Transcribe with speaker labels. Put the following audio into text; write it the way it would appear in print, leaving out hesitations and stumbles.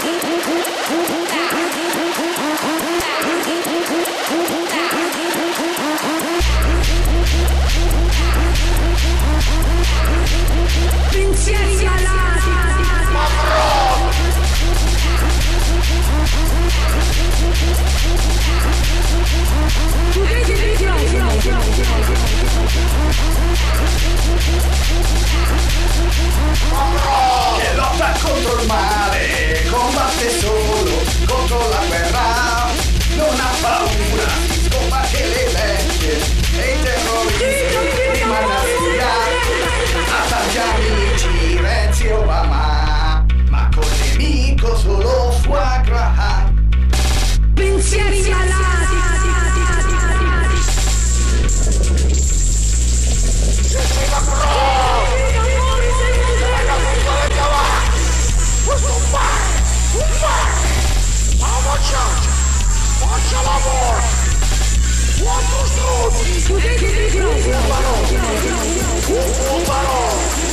Speaker 1: Che lotta contro il male, combatte solo contro la guerra, non ha paura, combatte le bestie e i terroristi, rimane a studiare, ha tanti amici, Renzi e Obama, ma con nemico solo foie gras.
Speaker 2: Pensieri malati.
Speaker 3: Faccia lavoro! Quattro stronzi! Un